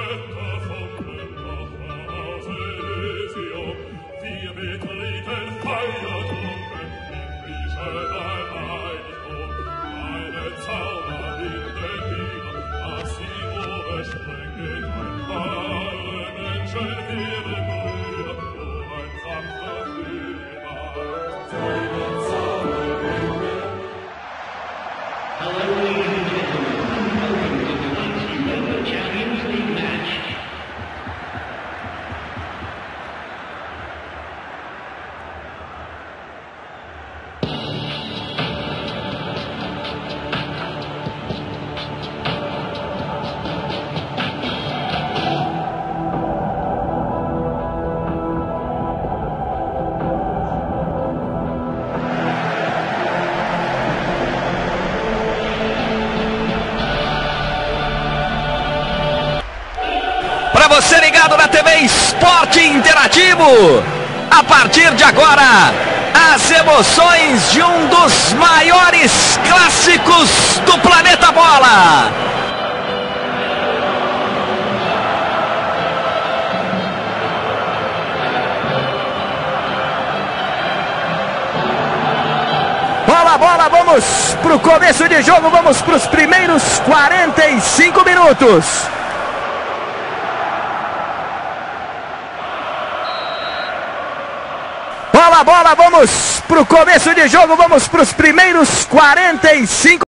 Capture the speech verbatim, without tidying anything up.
Você ligado na T V Esporte Interativo. A partir de agora, as emoções de um dos maiores clássicos do planeta bola. Bola, bola, vamos para o começo de jogo, vamos para os primeiros quarenta e cinco minutos. Bola, bola, vamos para o começo de jogo, vamos para os primeiros quarenta e cinco